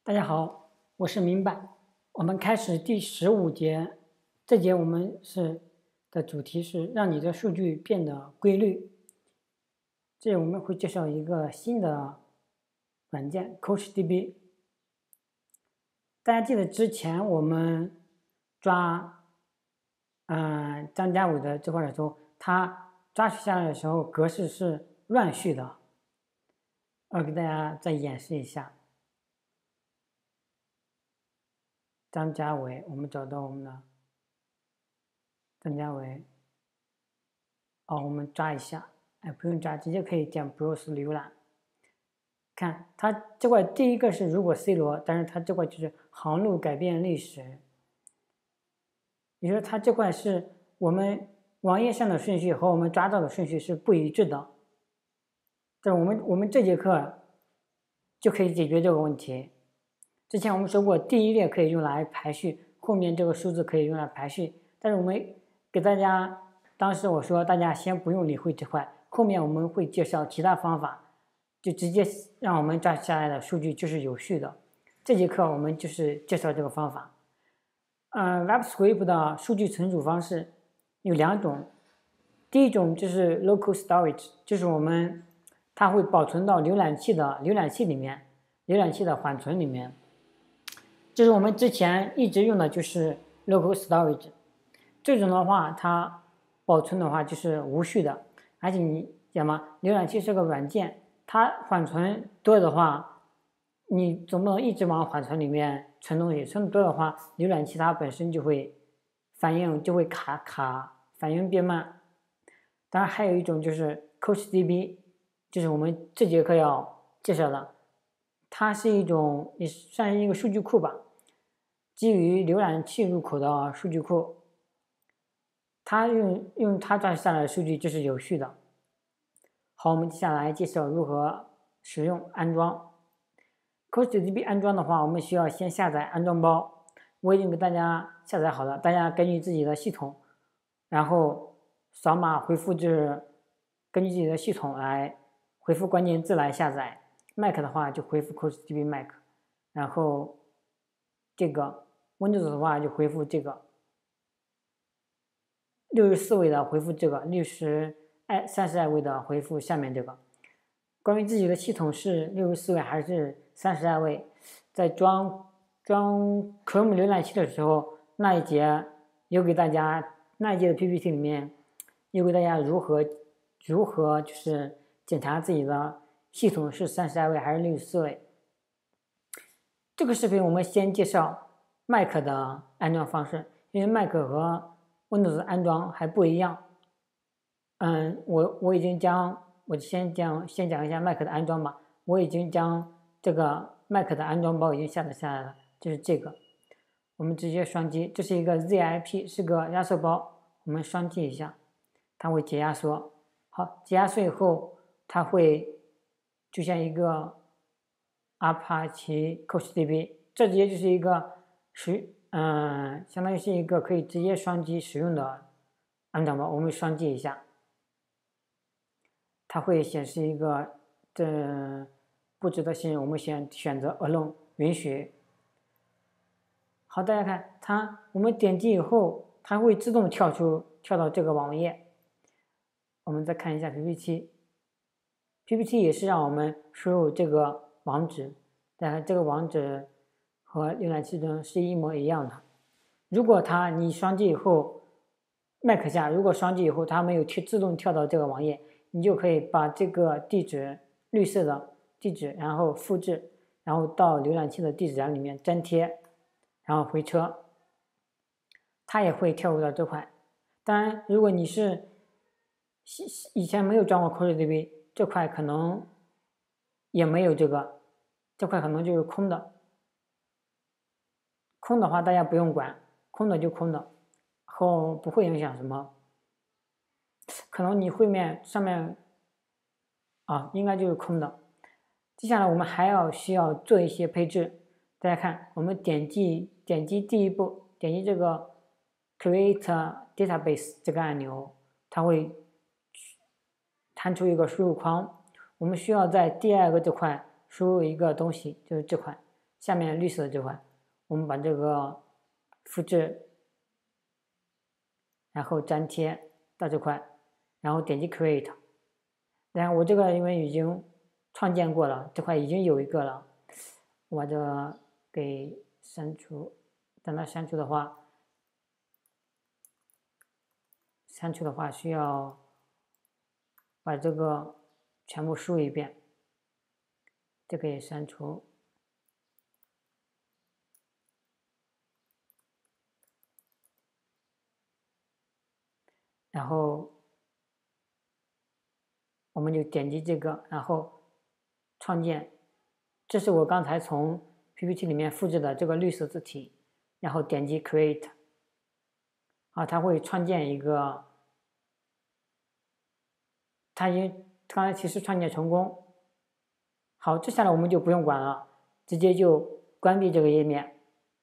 大家好，我是明白。我们开始第15节，这节我们的主题是让你的数据变得规律。这我们会介绍一个新的软件 CoachDB。大家记得之前我们抓张家伟的这块的时候，他抓取下来的时候格式是乱序的。我给大家再演示一下。张家伟，我们找到我们的张家伟。我们抓一下，不用抓，直接可以点 Browse 浏览。看它这块第一个是如果 C 罗，但是它这块就是航路改变历史。也就是它这块是我们网页上的顺序和我们抓到的顺序是不一致的。这是我们这节课就可以解决这个问题。之前我们说过，第一列可以用来排序，后面这个数字可以用来排序。但是我们给大家，当时我说大家先不用理会这块，后面我们会介绍其他方法，就直接让我们抓下来的数据就是有序的。这节课我们就是介绍这个方法。WebScript 的数据存储方式有两种，第一种就是 Local Storage， 就是它会保存到浏览器里面，浏览器的缓存里面。这是我们之前一直用的就是 Local Storage， 这种的话它保存的话就是无序的，而且你讲嘛，浏览器是个软件，它缓存多的话，你总不能一直往缓存里面存东西，存多的话，浏览器它本身就会反应就会卡，反应变慢。当然还有一种就是 CoachDB， 就是我们这节课要介绍的，它是一种也算是一个数据库吧。基于浏览器入口的数据库，它用它抓取下来的数据就是有序的。好，我们接下来介绍如何使用安装。CoachDB 安装的话，我们需要先下载安装包，我已经给大家下载好了，大家根据自己的系统，然后扫码回复根据自己的系统来回复关键字来下载。Mac 的话就回复 CoachDB Mac， 然后这个 Windows 的话就回复这个64位的回复这个30位的回复下面这个。关于自己的系统是64位还是32位，在装 Chrome 浏览器的时候，那一节的 PPT 里面有给大家如何就是检查自己的系统是32位还是64位。这个视频我们先介绍 Mac 的安装方式，因为 Mac 和 Windows 安装还不一样。我先讲一下 Mac 的安装吧。我已经将这个 Mac 的安装包已经下载下来了，就是这个。我们直接双击，这是一个 ZIP， 是个压缩包。我们双击一下，它会解压缩。好，解压缩以后，它会出现一个 Apache CoachDB， 这直接就是一个相当于是一个可以直接双击使用的安装包。我们双击一下，它会显示一个不值得信任，我们选择 Allow 允许。好，大家看我们点击以后，它会自动跳到这个网页。我们再看一下 PPT 也是让我们输入这个网址，但这个网址和浏览器中是一模一样的。如果你双击以后 Mac 下，如果双击以后它没有自动跳到这个网页，你就可以把这个地址绿色的地址，然后复制，然后到浏览器的地址栏里面粘贴，然后回车，它也会跳入到这块。当然，如果你是以前没有装过 CoachDB， 这块可能也没有这块可能就是空的。空的话大家不用管，空的就空的，后不会影响什么。可能你会面上面应该就是空的。接下来我们还需要做一些配置。大家看，我们点击第一步，点击这个 Create Database 这个按钮，它会弹出一个输入框。我们需要在第二个这块输入一个东西，就是这块。 下面绿色的这块，我们把这个复制，然后粘贴到这块，然后点击 Create。然后我这个因为已经创建过了，这块已经有一个了，我把这个给删除。等它删除的话，需要把这个全部输一遍，这个也删除。然后我们就点击这个，然后创建。这是我刚才从 PPT 里面复制的这个绿色字体，然后点击 Create。啊，它会创建一个，它已经刚才提示创建成功。好，接下来我们就不用管了，直接就关闭这个页面。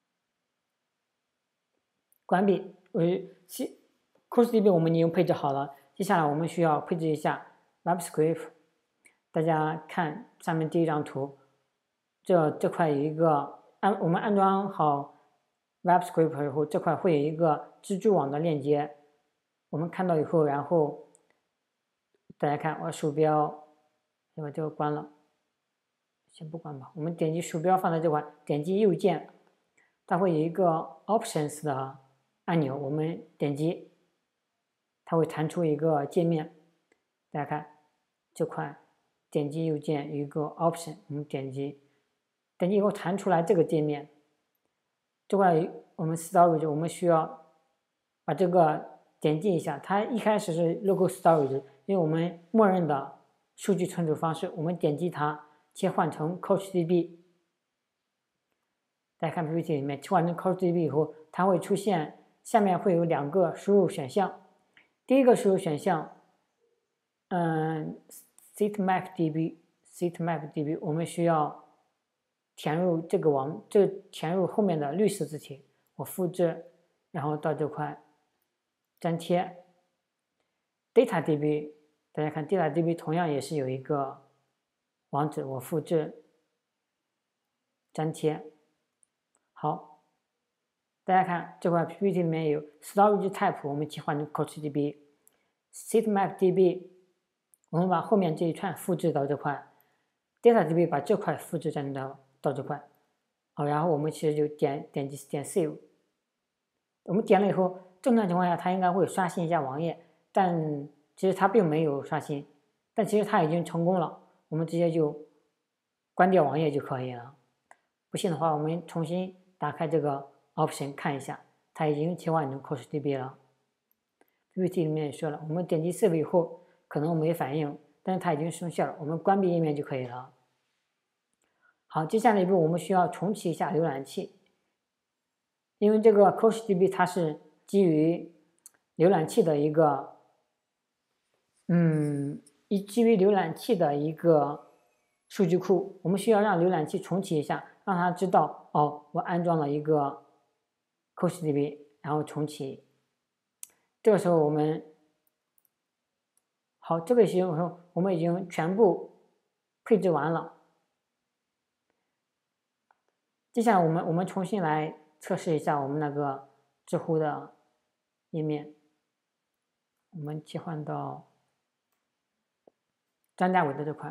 关闭。CourseDB 我们已经配置好了，接下来我们需要配置一下 WebScript。大家看上面第一张图，这块有一个我们安装好 WebScript 以后，这块会有一个蜘蛛网的链接。我们看到以后，然后大家看我鼠标，先把这个关了，先不关吧。我们点击鼠标放在这块，点击右键，它会有一个 Options 的按钮，我们点击，它会弹出一个界面。大家看这块，点击右键有一个 Option， 我们点击以后弹出来这个界面。这块我们 Storage 我们需要把这个点击一下，它一开始是 Local Storage， 因为我们默认的数据存储方式，我们点击它切换成 CouchDB。大家看 PPT 里面切换成 CouchDB 以后，它会出现下面会有2个输入选项。第一个输入选项sitemapdb，我们需要填入这个填入后面的绿色字体，我复制，然后到这块粘贴。DataDB， 大家看 DataDB 同样也是有一个网址，我复制，粘贴。好，大家看这块 PPT 里面有 Storage Type， 我们切换成 CouchDB。sitemapdb， 我们把后面这一串复制到这块 ，DataDB 把这块复制粘到这块。好，然后我们其实就点击Save。我们点了以后，正常情况下它应该会刷新一下网页，但其实它并没有刷新，但其实它已经成功了。我们直接就关掉网页就可以了。不信的话，我们重新打开这个 Option 看一下，它已经切换成 CouchDB 了。PPT 里面也说了，我们点击 Save 以后可能没反应，但是它已经生效了，我们关闭页面就可以了。好，接下来一步我们需要重启一下浏览器，因为这个 CouchDB 它是基于浏览器的一个，基于浏览器的一个数据库，我们需要让浏览器重启一下，让它知道哦，我安装了一个 CouchDB， 然后重启。这个时候我们好，这个时候我们已经全部配置完了。接下来我们重新来测试一下我们那个知乎的页面。我们切换到张家伟的这块。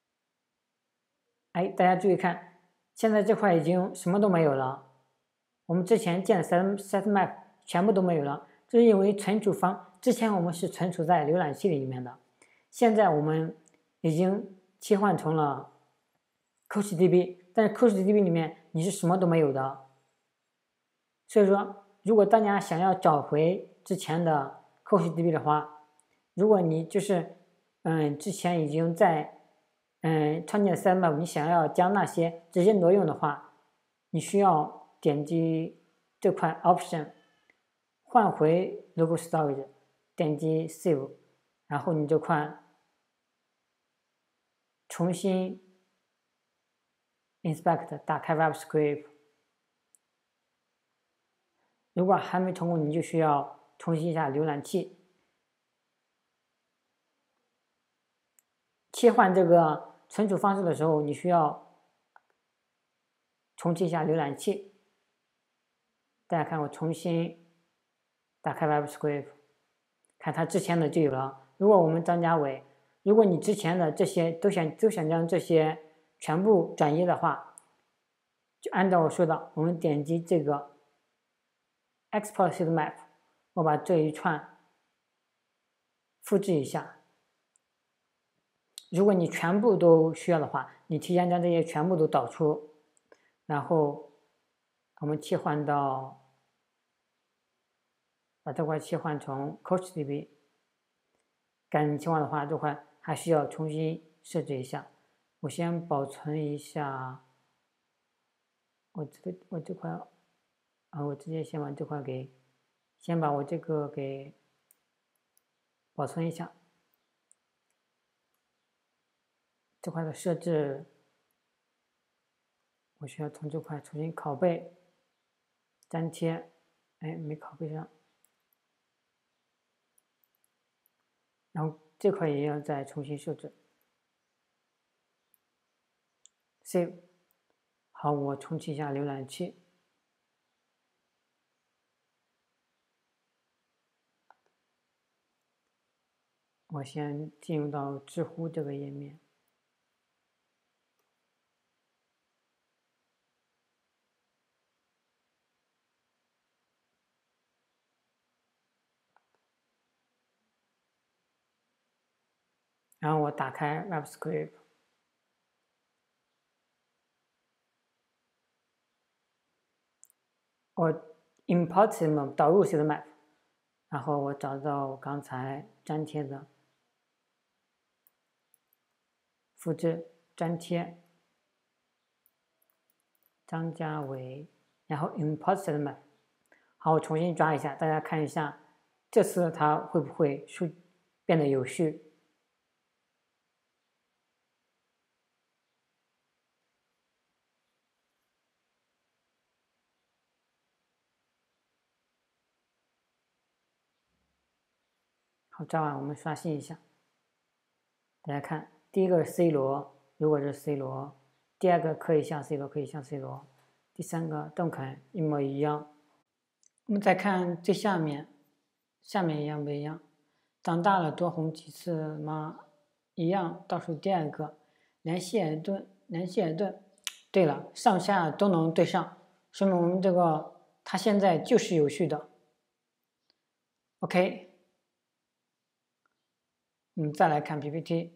哎，大家注意看，现在这块已经什么都没有了。我们之前建的 sitemap 全部都没有了，这是因为之前我们是存储在浏览器里面的，现在我们已经切换成了 CouchDB， 但是 CouchDB 里面你是什么都没有的。所以说，如果大家想要找回之前的 CouchDB 的话，如果你就是之前已经在创建 sitemap， 你想要将那些直接挪用的话，你需要点击这块 Option 换回 Local Storage， 点击 Save， 然后你这块重新 Inspect 打开 WebScript。如果还没成功，你就需要重启一下浏览器。切换这个存储方式的时候，你需要重启一下浏览器。大家看，我重新打开 WebScript， 看它之前的就有了。如果我们张家伟，如果你之前的这些都想将这些全部转移的话，就按照我说的，我们点击这个 Export Sitemap， 我把这一串复制一下。如果你全部都需要的话，你提前将这些全部都导出，然后我们切换到，把这块切换成 CoachDB。该情况的话，这块还需要重新设置一下。我先保存一下，我这块，我直接先把这块先把我这个给保存一下。这块的设置，我需要从这块重新拷贝、粘贴，没拷贝上。然后这块也要再重新设置。Save。好，我重启一下浏览器。我先进入到知乎这个页面。然后我打开 WebScript， 我 import sitemap 导入 sitemap， 然后我找到刚才粘贴的，复制粘贴张家伟，然后 import sitemap。好，我重新抓一下，大家看一下，这次它会不会变得有序？好，抓完我们刷新一下，大家看，第一个是 C 罗，如果是 C 罗，第二个可以像 C 罗，可以像 C 罗，第三个邓肯一模一样。我们再看最下面，下面一样不一样？长大了多红几次吗？一样，倒数第二个，连希尔顿，对了，上下都能对上，说明我们这个它现在就是有序的。OK。再来看 PPT，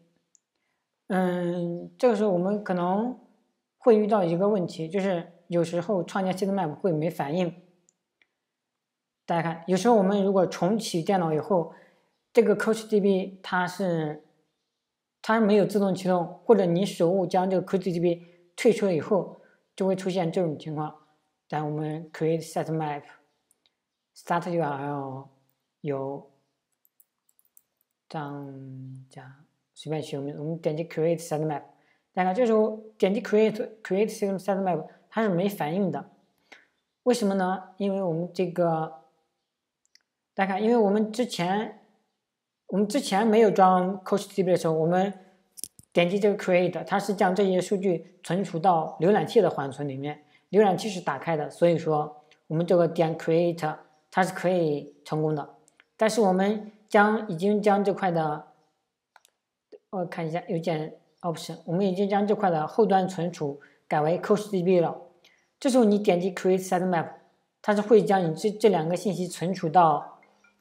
这个时候我们可能会遇到一个问题，就是有时候创建 sitemap 会没反应。大家看，有时候我们如果重启电脑以后，这个 CoachDB 它是没有自动启动，或者你手误将这个 CoachDB 退出了以后，就会出现这种情况。但我们 create sitemap start URL 有张家，随便取个名字，我们点击 create sitemap， 大家看这时候点击 create sitemap 它是没反应的，为什么呢？因为我们这个大家看，因为我们之前没有装 CoachDB 的时候，我们点击这个 create， 它是将这些数据存储到浏览器的缓存里面，浏览器是打开的，所以说我们这个点 create 它是可以成功的。但是我们已经将这块的，我看一下邮件 option， 我们已经将这块的后端存储改为 CoachDB 了。这时候你点击 create sitemap， 它是会将你这两个信息存储到，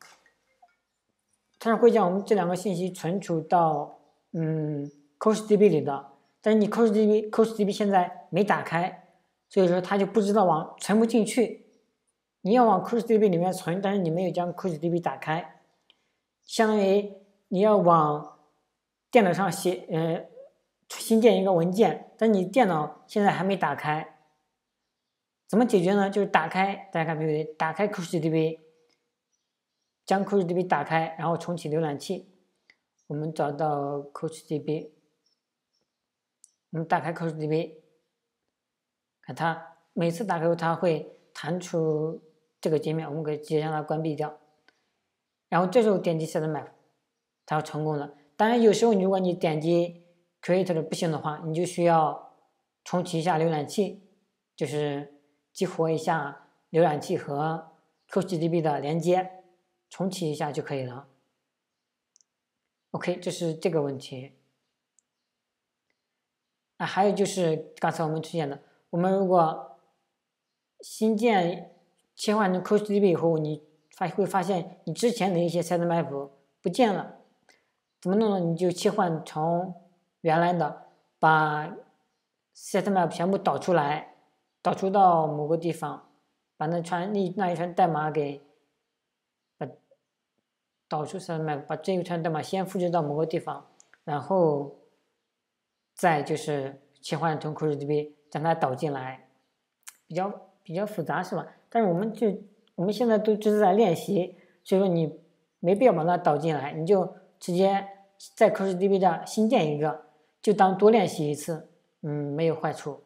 它是会将我们这两个信息存储到CoachDB 里的。但是你 CoachDB 现在没打开，所以说它就不知道存不进去。你要往 CoachDB 里面存，但是你没有将 CoachDB 打开，相当于你要往电脑上新建一个文件，但你电脑现在还没打开，怎么解决呢？就是打开，大家看 PPT， 打开 CoachDB， 将 CoachDB 打开，然后重启浏览器。我们找到 CoachDB， 我们打开 CoachDB， 看它每次打开后它会弹出这个界面，我们可以直接让它关闭掉。然后这时候点击 sitemap， 它就成功了。当然有时候如果你点击 create 的不行的话，你就需要重启一下浏览器。 就是激活一下浏览器和 CouchDB 的连接，重启一下就可以了。OK， 这是这个问题。还有就是刚才我们出现的，我们如果新切换成 CouchDB 以后，你会发现你之前的一些 sitemap 不见了，怎么弄呢？你就切换成原来的，把 sitemap 全部导出来，导出到某个地方，把那一串代码给导出 sitemap， 把这一串代码先复制到某个地方，然后再就是切换成 CouchDB， 将它导进来，比较复杂是吧？但是我们现在都只是在练习，所以说你没必要把它导进来，你就直接在 CouchDB 这新建一个，就当多练习一次，没有坏处。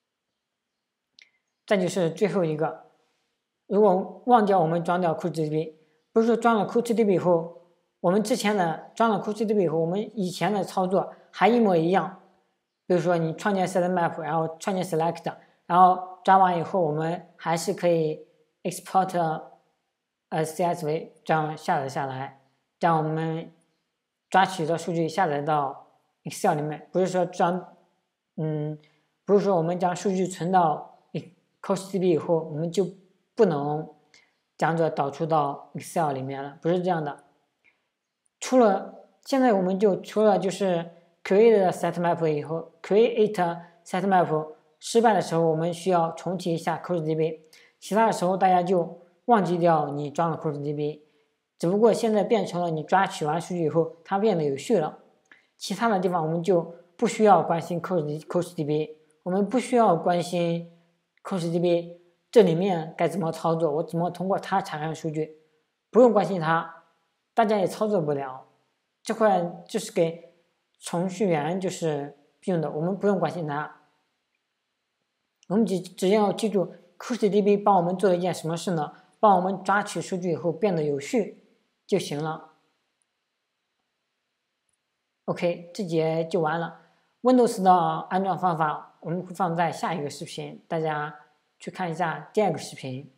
再就是最后一个，如果忘掉我们装掉 CouchDB， 不是说装了 CouchDB 以后，我们之前的装了 CouchDB 以后，我们以前的操作还一模一样。比如说你创建 sitemap， 然后创建 select， 然后抓完以后，我们还是可以 export CSV 这样下载下来，这样我们抓取的数据下载到 Excel 里面，不是说我们将数据存到 CouchDB 以后，我们就不能将这导出到 Excel 里面了，不是这样的。现在我们除了就是 create sitemap 以后 ，create sitemap 失败的时候，我们需要重启一下 CouchDB， 其他的时候大家就忘记掉你装了 CouchDB， 只不过现在变成了你抓取完数据以后，它变得有序了。其他的地方我们就不需要关心 CouchDB， 我们不需要关心 CouchDB 这里面该怎么操作，我怎么通过它产生数据，不用关心它，大家也操作不了。这块就是给程序员就是用的，我们不用关心它。我们只要记住 CouchDB 帮我们做了一件什么事呢？帮我们抓取数据以后变得有序就行了。OK， 这节就完了。Windows 的安装方法我们会放在下一个视频，大家去看一下第二个视频。